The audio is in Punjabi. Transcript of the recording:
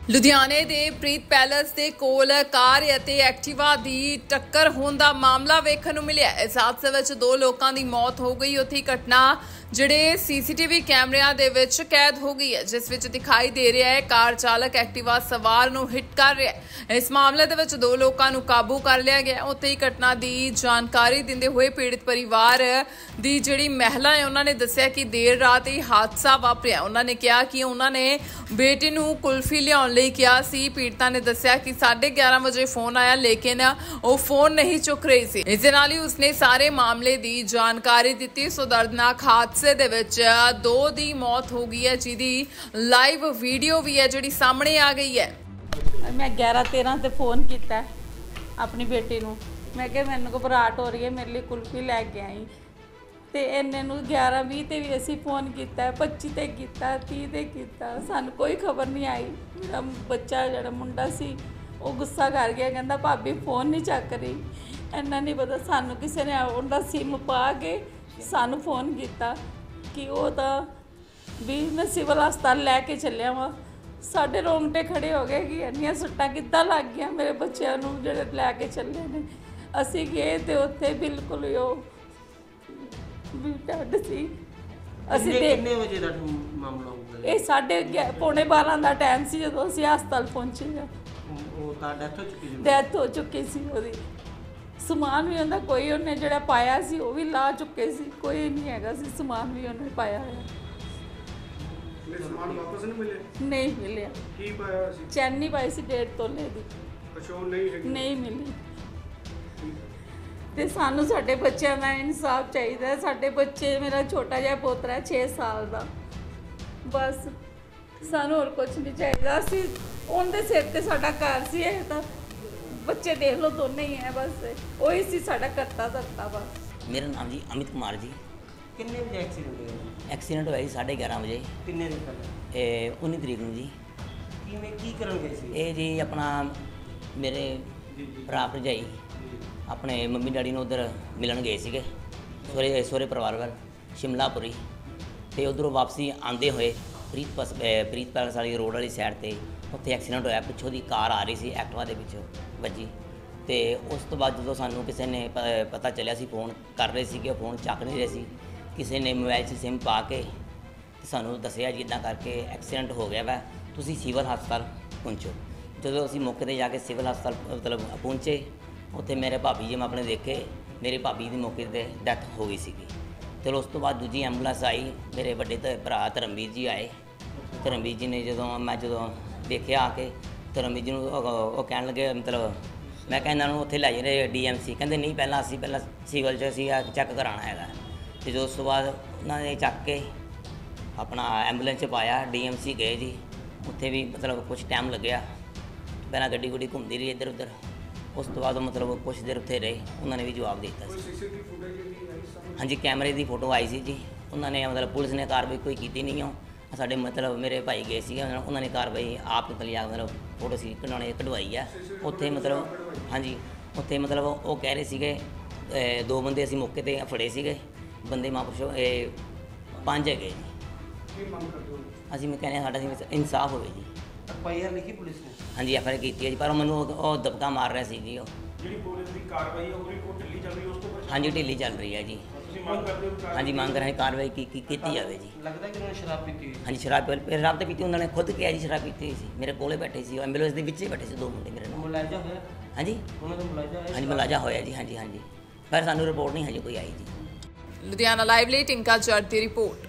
ਲੁਧਿਆਣੇ ਦੇ ਪ੍ਰੀਤ ਪੈਲੇਸ ਦੇ ਕੋਲ ਕਾਰ ਅਤੇ ਐਕਟਿਵਾ ਦੀ ਟੱਕਰ ਹੋਣ ਦਾ ਮਾਮਲਾ ਵੇਖਣ ਨੂੰ ਮਿਲਿਆ। ਇਸ ਹਾਦਸੇ ਵਿੱਚ 2 ਲੋਕਾਂ ਦੀ ਮੌਤ ਹੋ ਗਈ। ਉੱਥੇ ਘਟਨਾ ਜਿਹੜੇ ਸੀਸੀਟੀਵੀ ਕੈਮਰਿਆਂ ਦੇ ਵਿੱਚ ਕੈਦ ਹੋ ਗਈ ਹੈ, ਜਿਸ ਵਿੱਚ ਦਿਖਾਈ ਦੇ ਰਿਹਾ ਹੈ ਕਾਰ ਚਾਲਕ ਐਕਟਿਵਾ ਸਵਾਰ ਨੂੰ ਹਿੱਟ ਕਰ ਰਿਹਾ ਹੈ। ਇਸ ਮਾਮਲੇ ਦੇ ਵਿੱਚ 2 ਲੋਕਾਂ ਨੂੰ ਕਾਬੂ ਕਰ ਲਿਆ ਗਿਆ। ਉੱਥੇ ਹੀ ਘਟਨਾ ਦੀ ਜਾਣਕਾਰੀ ਦਿੰਦੇ ਹੋਏ ਪੀੜਤ ਪਰਿਵਾਰ ਦੀ ਜਿਹੜੀ ਮਹਿਲਾ ਹੈ, ਉਹਨਾਂ ਨੇ ਦੱਸਿਆ ਕਿ ਦੇਰ ਰਾਤ ਇਹ ਹਾਦਸਾ ਵਾਪਰਿਆ। ਉਹਨਾਂ ਨੇ ਕਿਹਾ ਕਿ ਉਹਨਾਂ ਨੇ ਬੇਟੇ ਨੂੰ ਕੁਲਫੀ ਲਿਆਉਣ ਲਈ ਕਿਹਾ ਸੀ। ਪੀੜਤਾ ਨੇ ਦੱਸਿਆ ਕਿ 11:30 ਵਜੇ ਫੋਨ ਆਇਆ, ਲੇਕਿਨ ਉਹ ਫੋਨ ਨਹੀਂ ਚੁੱਕ ਰਹੀ ਸੀ। ਇਸ ਦੇ ਨਾਲ ਹੀ ਉਸਨੇ ਸਾਰੇ ਮਾਮਲੇ ਦੀ ਜਾਣਕਾਰੀ ਦਿੱਤੀ। ਸੋ ਦਰਦਨਾਕ ਹਾਦਸੇ ਦੇ ਵਿੱਚ 2 ਦੀ ਮੌਤ ਹੋ ਗਈ ਹੈ, ਜਿਹਦੀ ਲਾਈਵ ਵੀਡੀਓ ਵੀ ਹੈ ਜਿਹੜੀ ਸਾਹਮਣੇ ਆ ਗਈ ਹੈ। मैं 11:13 ਤੇ ਫੋਨ ਕੀਤਾ ਆਪਣੀ ਬੇਟੀ ਨੂੰ। ਮੈਂ ਕਿਹਾ ਮੈਨੂੰ ਘਬਰਾਹਟ ਹੋ ਰਹੀ ਹੈ, ਮੇਰੇ ਲਈ ਕੁਲਫੀ ਲੈ ਕੇ ਆਈ। ਤੇ ਇਹਨੇ ਨੂੰ 11:20 ਤੇ ਵੀ ਅਸੀਂ ਫੋਨ ਕੀਤਾ, 25 ਤੇ ਕੀਤਾ, 30 ਤੇ ਕੀਤਾ, ਸਾਨੂੰ ਕੋਈ ਖਬਰ ਨਹੀਂ ਆਈ। ਮੇਰਾ ਬੱਚਾ ਜਿਹੜਾ ਮੁੰਡਾ ਸੀ ਉਹ ਗੁੱਸਾ ਕਰ ਗਿਆ, ਕਹਿੰਦਾ ਭਾਬੀ ਫੋਨ ਨਹੀਂ ਚੱਕ ਰਹੀ। ਇੰਨਾ ਨਹੀਂ ਪਤਾ ਸਾਨੂੰ ਕਿਸੇ ਨੇ ਉਹਦਾ ਸਿਮ ਪਾ ਕੇ ਸਾਨੂੰ ਫੋਨ ਕੀਤਾ ਕਿ ਉਹ ਤਾਂ ਵੀ ਮੈਂ ਸਿਵਲ ਹਸਪਤਾਲ ਲੈ ਕੇ ਚੱਲਿਆ ਵਾਂ। ਸਾਡੇ ਰੋਂਗਟੇ ਖੜੇ ਹੋ ਗਏ ਕਿ ਇੰਨੀਆਂ ਸੱਟਾਂ ਕਿੱਦਾਂ ਲੱਗ ਗਈਆਂ ਮੇਰੇ ਬੱਚਿਆਂ ਨੂੰ ਜਿਹੜੇ ਲੈ ਕੇ ਚੱਲੇ ਨੇ। ਅਸੀਂ ਗਏ ਤੇ ਉੱਥੇ ਬਿਲਕੁਲ ਉਹ ਵੀ ਡੈਡ ਸੀ। ਅਸੀਂ ਕਿੰਨੇ ਵਜੇ ਦਾ ਮਾਮਲਾ ਹੋਊਗਾ? ਇਹ 11:30 ਦਾ ਟਾਈਮ ਸੀ ਜਦੋਂ ਅਸੀਂ ਹਸਪਤਾਲ ਪਹੁੰਚੇ। ਉਹ ਤਾਂ ਡੈਥ ਹੋ ਚੁੱਕੀ ਸੀ? ਡੈਥ ਹੋ ਚੁੱਕੀ ਸੀ ਉਹਦੀ। ਸਮਾਨ ਵੀ ਉਹਦਾ ਕੋਈ ਉਹਨੇ ਜਿਹੜਾ ਪਾਇਆ ਸੀ ਉਹ ਵੀ ਲਾ ਚੁੱਕੇ ਸੀ, ਕੋਈ ਨਹੀਂ ਹੈਗਾ ਸੀ ਸਮਾਨ ਵੀ ਉਹਨੇ ਪਾਇਆ ਹੋਇਆ। ਸਮਾਨ ਵਾਪਸ ਨਹੀਂ ਮਿਲਿਆ? ਨਹੀਂ ਮਿਲਿਆ। ਕੀ ਪਾਇਆ ਹੋਇਆ ਸੀ? ਚੈਨੀ ਪਾਈ ਸੀ 1.5 ਤੋਲੇ ਦੀ। ਅੱਛਾ, ਉਹ ਨਹੀਂ ਹੈਗੀ? ਨਹੀਂ ਮਿਲੀ। ਤੇ ਸਾਨੂੰ ਸਾਡੇ ਬੱਚਿਆਂ ਦਾ ਇਨਸਾਫ ਚਾਹੀਦਾ ਹੈ। ਸਾਡੇ ਬੱਚੇ, ਮੇਰਾ ਛੋਟਾ ਜਿਹਾ ਪੋਤਰਾ 6 ਸਾਲ ਦਾ, ਬਸ ਸਾਨੂੰ ਹੋਰ ਕੁਝ ਨਹੀਂ ਚਾਹੀਦਾ। ਅਸੀਂ ਉਹਦੇ ਸਿਰ ਤੇ ਸਾਡਾ ਘਰ ਸੀ। ਇਹ ਤਾਂ ਬੱਚੇ ਦੇਖ ਲਓ ਦੋਨੇ ਹੀ ਹੈ, ਬਸ ਉਹੀ ਸੀ ਸਾਡਾ ਕਰਤਾ ਧਰਤਾ। ਬਸ मेरा नाम जी अमित कुमार जी। ਕਿੰਨੇ ਵਜੇ ਐਕਸੀਡੈਂਟ ਹੋਇਆ? एक्सीडेंट होया जी 11:30 बजे, ਕਿੰਨੇ ਦਿਨ ਪਹਿਲਾਂ? 19 ਤਰੀਕ ਨੂੰ ਜੀ। ਕਿਵੇਂ ਕੀ ਕਰਨ ਗਏ ਸੀ? ਇਹ ਜੀ ਆਪਣਾ ਮੇਰੇ ਭਰਾ ਭਰਜਾਈ ਆਪਣੇ ਮੰਮੀ ਡੈਡੀ ਨੂੰ ਉਧਰ ਮਿਲਣ ਗਏ ਸੀਗੇ ਸਹੁਰੇ ਪਰਿਵਾਰ ਵੱਲ ਸ਼ਿਮਲਾਪੁਰੀ। ਤੇ ਉਧਰੋਂ ਵਾਪਸੀ ਆਉਂਦੇ ਹੋਏ ਪ੍ਰੀਤ ਪੈਲੇਸ ਵਾਲੀ ਰੋਡ ਵਾਲੀ ਸਾਈਡ ਤੇ ਉੱਥੇ ਐਕਸੀਡੈਂਟ ਹੋਇਆ। ਪਿੱਛੋਂ ਦੀ ਕਾਰ ਆ ਰਹੀ ਸੀ, ਐਕਟਿਵਾ ਦੇ ਵਿੱਚ ਵੱਜੀ। ਤੇ ਉਸ ਤੋਂ ਬਾਅਦ ਜਦੋਂ ਸਾਨੂੰ ਕਿਸੇ ਨੇ ਪਤਾ ਚੱਲਿਆ, ਸੀ ਫੋਨ ਕਰ ਰਹੇ ਸੀ ਕਿ ਉਹ ਫੋਨ ਚੱਕ ਨਹੀਂ ਰਹੇ ਸੀ। ਕਿਸੇ ਨੇ ਮੋਬਾਈਲ 'ਚ ਸਿਮ ਪਾ ਕੇ ਸਾਨੂੰ ਦੱਸਿਆ ਜੀ ਇੱਦਾਂ ਕਰਕੇ ਐਕਸੀਡੈਂਟ ਹੋ ਗਿਆ ਵਾ, ਤੁਸੀਂ ਸਿਵਲ ਹਸਪਤਾਲ ਪਹੁੰਚੋ। ਜਦੋਂ ਅਸੀਂ ਮੌਕੇ 'ਤੇ ਜਾ ਕੇ ਸਿਵਲ ਹਸਪਤਾਲ ਮਤਲਬ ਪਹੁੰਚੇ, ਉੱਥੇ ਮੇਰੇ ਭਾਬੀ ਜੀ ਮੈਂ ਆਪਣੇ ਦੇਖੇ, ਮੇਰੀ ਭਾਬੀ ਦੀ ਮੌਕੇ 'ਤੇ ਡੈਥ ਹੋ ਗਈ ਸੀਗੀ। ਚਲੋ ਉਸ ਤੋਂ ਬਾਅਦ ਦੂਜੀ ਐਂਬੂਲੈਂਸ ਆਈ, ਮੇਰੇ ਵੱਡੇ ਭਰਾ ਧਰਮਵੀਰ ਜੀ ਆਏ। ਧਰਮਵੀਰ ਜੀ ਨੇ ਜਦੋਂ ਦੇਖਿਆ ਆ ਕੇ, ਧਰਮਵੀਰ ਜੀ ਨੂੰ ਉਹ ਕਹਿਣ ਲੱਗੇ, ਮਤਲਬ ਮੈਂ ਕਿਹਾ ਇਹਨਾਂ ਨੂੰ ਉੱਥੇ ਲੈ ਜਾਂਦੇ DMC। ਕਹਿੰਦੇ ਨਹੀਂ, ਪਹਿਲਾਂ ਸਿਵਲ 'ਚ ਅਸੀਂ ਚੈੱਕ ਕਰਾਉਣਾ ਹੈਗਾ। ਤੇ ਜੋ ਉਸ ਤੋਂ ਬਾਅਦ ਉਹਨਾਂ ਨੇ ਚੱਕ ਕੇ ਆਪਣਾ ਐਂਬੂਲੈਂਸ 'ਚ ਪਾਇਆ, DMC ਗਏ ਜੀ। ਉੱਥੇ ਵੀ ਮਤਲਬ ਕੁਛ ਟਾਈਮ ਲੱਗਿਆ, ਪਹਿਲਾਂ ਗੱਡੀ ਘੁੰਮਦੀ ਰਹੀ ਇੱਧਰ ਉੱਧਰ। ਉਸ ਤੋਂ ਬਾਅਦ ਮਤਲਬ ਕੁਛ ਦੇਰ ਉੱਥੇ ਰਹੇ, ਉਹਨਾਂ ਨੇ ਵੀ ਜਵਾਬ ਦੇ ਦਿੱਤਾ ਸੀ। ਹਾਂਜੀ, ਕੈਮਰੇ ਦੀ ਫੋਟੋ ਆਈ ਸੀ ਜੀ। ਉਹਨਾਂ ਨੇ ਮਤਲਬ ਪੁਲਿਸ ਨੇ ਕਾਰਵਾਈ ਕੋਈ ਕੀਤੀ ਨਹੀਂ। ਉਹ ਸਾਡੇ ਮਤਲਬ ਮੇਰੇ ਭਾਈ ਗਏ ਸੀਗੇ, ਉਹਨਾਂ ਨੇ ਕਾਰਵਾਈ ਆਪ ਲਿਆ, ਮਤਲਬ ਫੋਟੋ ਸੀ ਕਢਵਾਈ ਆ ਉੱਥੇ। ਮਤਲਬ ਹਾਂਜੀ, ਉੱਥੇ ਮਤਲਬ ਉਹ ਕਹਿ ਰਹੇ ਸੀਗੇ 2 ਬੰਦੇ ਅਸੀਂ ਮੌਕੇ 'ਤੇ ਫੜੇ ਸੀਗੇ ਬੰਦੇ ਮਹਾਂਪੁਰਸ਼ੋ, 5 ਹੈਗੇ ਜੀ। ਅਸੀਂ ਮੈਂ ਕਹਿੰਦੇ ਸਾਡਾ ਇਨਸਾਫ ਹੋਵੇ ਜੀ। FIR ਲਿਖੀ ਪੁਲਿਸ ਨੇ? ਹਾਂਜੀ, FIR ਕੀਤੀ ਹੈ ਜੀ, ਪਰ ਮੈਨੂੰ ਉਹ ਦਬਕਾ ਮਾਰ ਰਿਹਾ ਸੀ ਜੀ। ਉਹ ਜਿਹੜੀ ਪੁਲਿਸ ਦੀ ਕਾਰਵਾਈ ਹੈ ਉਹ ਰਿਪੋਰਟ ਢਿੱਲੀ ਚੱਲ ਰਹੀ ਹੈ, ਉਸ ਤੋਂ ਬਾਅਦ? ਹਾਂਜੀ, ਢਿੱਲੀ ਚੱਲ ਰਹੀ ਹੈ ਜੀ। ਤੁਸੀਂ ਮੰਗ ਕਰਦੇ ਹੋ? ਹਾਂਜੀ, ਮੰਗ ਰਹੇ ਕਾਰਵਾਈ ਕੀਤੀ ਜਾਵੇ ਜੀ। ਲੱਗਦਾ ਕਿ ਉਹਨਾਂ ਨੇ ਸ਼ਰਾਬ ਪੀਤੀ ਹੋਈ? ਹਾਂਜੀ, ਸ਼ਰਾਬ ਤਾਂ ਪੀਤੀ, ਉਹਨਾਂ ਨੇ ਖੁਦ ਕਿਹਾ ਜੀ ਸ਼ਰਾਬ ਪੀਤੀ ਹੋਈ ਸੀ। ਮੇਰੇ ਕੋਲੇ ਬੈਠੇ ਸੀ, ਐਂਬੂਲੈਂਸ ਦੇ ਵਿੱਚ ਹੀ ਬੈਠੇ ਸੀ 2 ਮੁੰਡੇ ਮੇਰੇ ਨਾਲ। ਮੁਲਾਜ਼ਾ ਹੋਇਆ? ਹਾਂਜੀ, ਉਹਨਾਂ ਦਾ ਮੁਲਾਜ਼ਾ ਹੋਇਆ? ਹਾਂਜੀ, ਮੁਲਾਜ਼ਾ ਹੋਇਆ ਜੀ। ਹਾਂਜੀ, ਪਰ ਸਾਨੂੰ ਰਿਪੋਰਟ ਨਹੀਂ ਹਜੇ ਕੋਈ ਆਈ ਜੀ। ਲੁਧਿਆਣਾ ਲਾਈਵ ਲਈ ਟਿੰਕਾ ਜੱਟ ਦੀ ਰਿਪੋਰਟ।